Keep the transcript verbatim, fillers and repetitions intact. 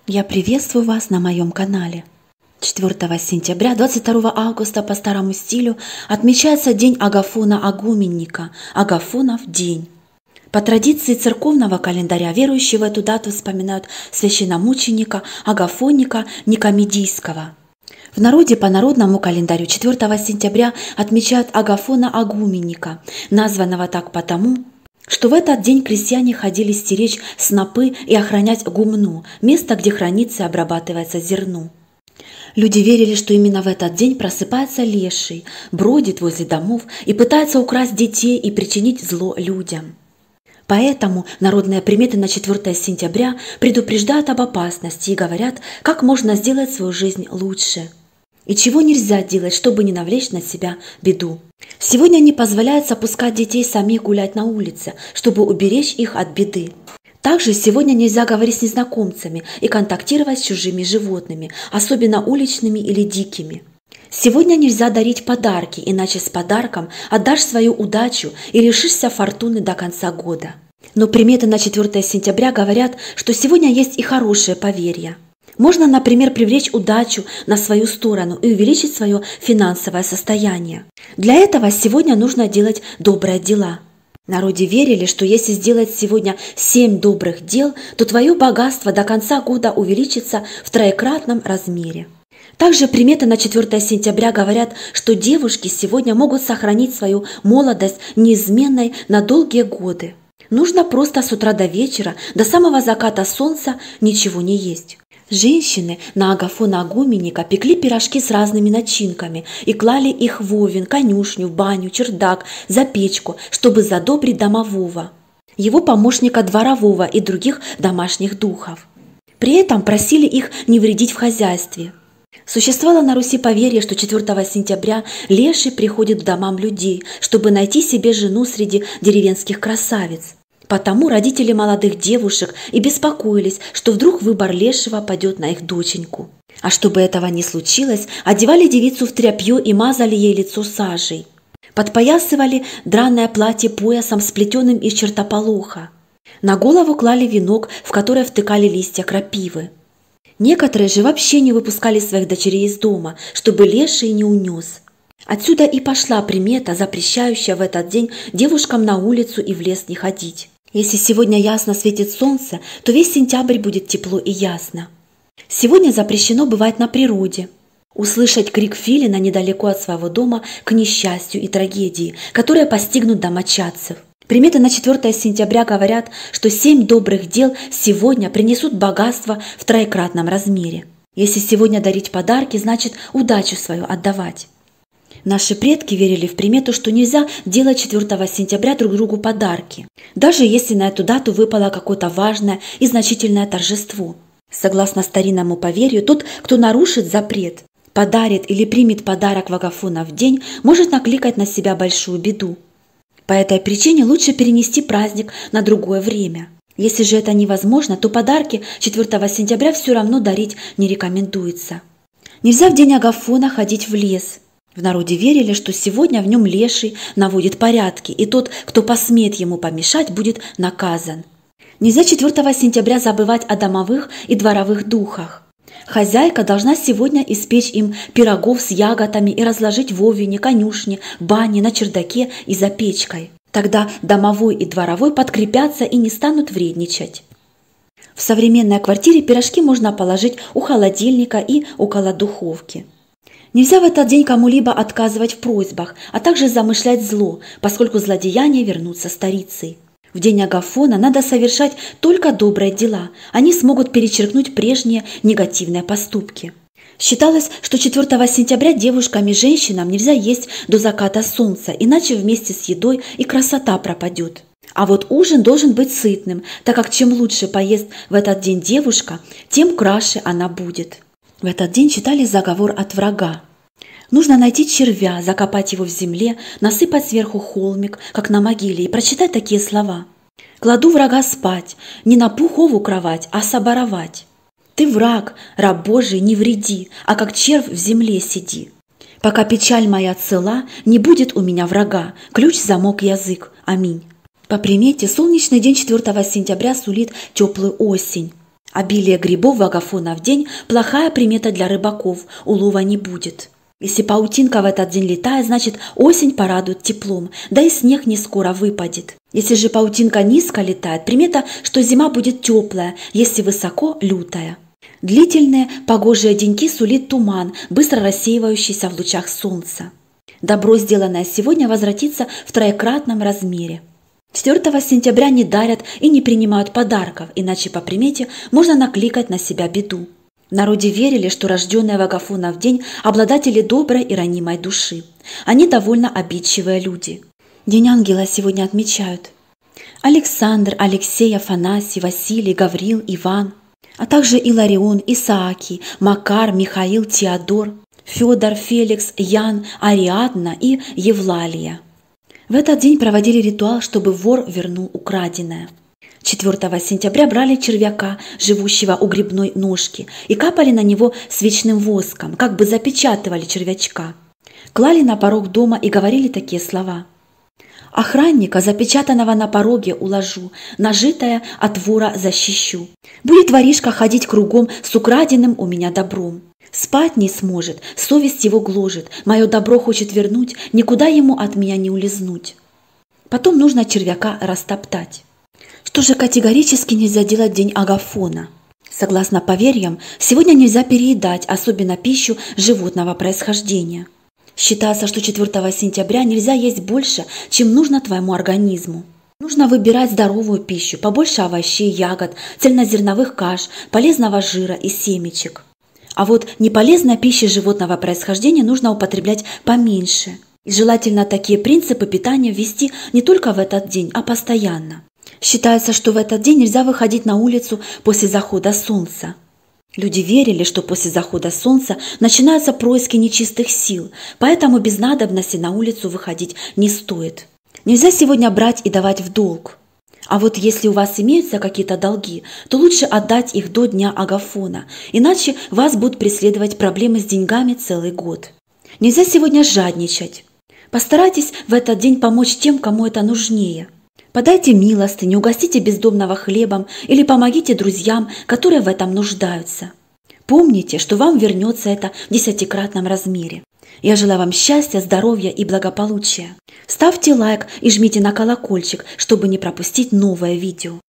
Я приветствую вас на моем канале. четвёртого сентября, двадцать второго августа по старому стилю отмечается День Агафона Агуменника, Агафонов день. По традиции церковного календаря верующие в эту дату вспоминают священномученика Агафоника Никомедийского. В народе по народному календарю четвёртого сентября отмечают Агафона Агуменника, названного так потому, что в этот день крестьяне ходили стеречь снопы и охранять гумну, место, где хранится и обрабатывается зерно. Люди верили, что именно в этот день просыпается леший, бродит возле домов и пытается украсть детей и причинить зло людям. Поэтому народные приметы на четвёртого сентября предупреждают об опасности и говорят, как можно сделать свою жизнь лучше. И чего нельзя делать, чтобы не навлечь на себя беду. Сегодня не позволяется пускать детей самих гулять на улице, чтобы уберечь их от беды. Также сегодня нельзя говорить с незнакомцами и контактировать с чужими животными, особенно уличными или дикими. Сегодня нельзя дарить подарки, иначе с подарком отдашь свою удачу и лишишься фортуны до конца года. Но приметы на четвёртого сентября говорят, что сегодня есть и хорошие поверья. Можно, например, привлечь удачу на свою сторону и увеличить свое финансовое состояние. Для этого сегодня нужно делать добрые дела. В народе верили, что если сделать сегодня семь добрых дел, то твое богатство до конца года увеличится в троекратном размере. Также приметы на четвёртого сентября говорят, что девушки сегодня могут сохранить свою молодость неизменной на долгие годы. Нужно просто с утра до вечера, до самого заката солнца ничего не есть. Женщины на Агафона Агуменника пекли пирожки с разными начинками и клали их в овен, конюшню, в баню, чердак, за печку, чтобы задобрить домового, его помощника дворового и других домашних духов. При этом просили их не вредить в хозяйстве. Существовало на Руси поверье, что четвёртого сентября леший приходит к домам людей, чтобы найти себе жену среди деревенских красавиц. Потому родители молодых девушек и беспокоились, что вдруг выбор лешего падет на их доченьку. А чтобы этого не случилось, одевали девицу в тряпье и мазали ей лицо сажей. Подпоясывали драное платье поясом, сплетенным из чертополоха. На голову клали венок, в который втыкали листья крапивы. Некоторые же вообще не выпускали своих дочерей из дома, чтобы леший не унес. Отсюда и пошла примета, запрещающая в этот день девушкам на улицу и в лес не ходить. Если сегодня ясно светит солнце, то весь сентябрь будет тепло и ясно. Сегодня запрещено бывать на природе. Услышать крик филина недалеко от своего дома к несчастью и трагедии, которые постигнут домочадцев. Приметы на четвёртого сентября говорят, что семь добрых дел сегодня принесут богатство в троекратном размере. Если сегодня дарить подарки, значит удачу свою отдавать. Наши предки верили в примету, что нельзя делать четвёртого сентября друг другу подарки, даже если на эту дату выпало какое-то важное и значительное торжество. Согласно старинному поверью, тот, кто нарушит запрет, подарит или примет подарок в Агафонов день, может накликать на себя большую беду. По этой причине лучше перенести праздник на другое время. Если же это невозможно, то подарки четвёртого сентября все равно дарить не рекомендуется. Нельзя в день Агафона ходить в лес. В народе верили, что сегодня в нем леший наводит порядки, и тот, кто посмеет ему помешать, будет наказан. Нельзя четвёртого сентября забывать о домовых и дворовых духах. Хозяйка должна сегодня испечь им пирогов с ягодами и разложить в овне, конюшне, бане, на чердаке и за печкой. Тогда домовой и дворовой подкрепятся и не станут вредничать. В современной квартире пирожки можно положить у холодильника и около духовки. Нельзя в этот день кому-либо отказывать в просьбах, а также замышлять зло, поскольку злодеяния вернутся старицей. В день Агафона надо совершать только добрые дела, они смогут перечеркнуть прежние негативные поступки. Считалось, что четвёртого сентября девушкам и женщинам нельзя есть до заката солнца, иначе вместе с едой и красота пропадет. А вот ужин должен быть сытным, так как чем лучше поест в этот день девушка, тем краше она будет. В этот день читали заговор от врага. Нужно найти червя, закопать его в земле, насыпать сверху холмик, как на могиле, и прочитать такие слова. «Кладу врага спать, не на пухову кровать, а соборовать. Ты враг, раб Божий, не вреди, а как червь в земле сиди. Пока печаль моя цела, не будет у меня врага, ключ, замок, язык. Аминь». По примете, солнечный день четвёртого сентября сулит теплую осень. Обилие грибов в Агафонов день – плохая примета для рыбаков, улова не будет. Если паутинка в этот день летает, значит осень порадует теплом, да и снег не скоро выпадет. Если же паутинка низко летает, примета, что зима будет теплая, если высоко – лютая. Длительные погожие деньки сулит туман, быстро рассеивающийся в лучах солнца. Добро, сделанное сегодня, возвратится в троекратном размере. четвёртого сентября не дарят и не принимают подарков, иначе по примете можно накликать на себя беду. В народе верили, что рожденные в Агафонов день обладатели доброй и ранимой души. Они довольно обидчивые люди. День ангела сегодня отмечают Александр, Алексей, Афанасий, Василий, Гаврил, Иван, а также Иларион, Исааки, Макар, Михаил, Теодор, Федор, Феликс, Ян, Ариадна и Евлалия. В этот день проводили ритуал, чтобы вор вернул украденное. четвёртого сентября брали червяка, живущего у грибной ножки, и капали на него свечным воском, как бы запечатывали червячка. Клали на порог дома и говорили такие слова: «Охранника, запечатанного на пороге, уложу, нажитое от вора защищу. Будет воришка ходить кругом с украденным у меня добром. Спать не сможет, совесть его гложет, мое добро хочет вернуть, никуда ему от меня не улизнуть». Потом нужно червяка растоптать. Что же категорически нельзя делать в день Агафона? Согласно поверьям, сегодня нельзя переедать, особенно пищу животного происхождения. Считается, что четвёртого сентября нельзя есть больше, чем нужно твоему организму. Нужно выбирать здоровую пищу, побольше овощей, ягод, цельнозерновых каш, полезного жира и семечек. А вот неполезной пищи животного происхождения нужно употреблять поменьше. И желательно такие принципы питания ввести не только в этот день, а постоянно. Считается, что в этот день нельзя выходить на улицу после захода солнца. Люди верили, что после захода солнца начинаются происки нечистых сил, поэтому без надобности на улицу выходить не стоит. Нельзя сегодня брать и давать в долг. А вот если у вас имеются какие-то долги, то лучше отдать их до дня Агафона, иначе вас будут преследовать проблемы с деньгами целый год. Нельзя сегодня жадничать. Постарайтесь в этот день помочь тем, кому это нужнее. Подайте милостыню, угостите бездомного хлебом или помогите друзьям, которые в этом нуждаются. Помните, что вам вернется это в десятикратном размере. Я желаю вам счастья, здоровья и благополучия. Ставьте лайк и жмите на колокольчик, чтобы не пропустить новое видео.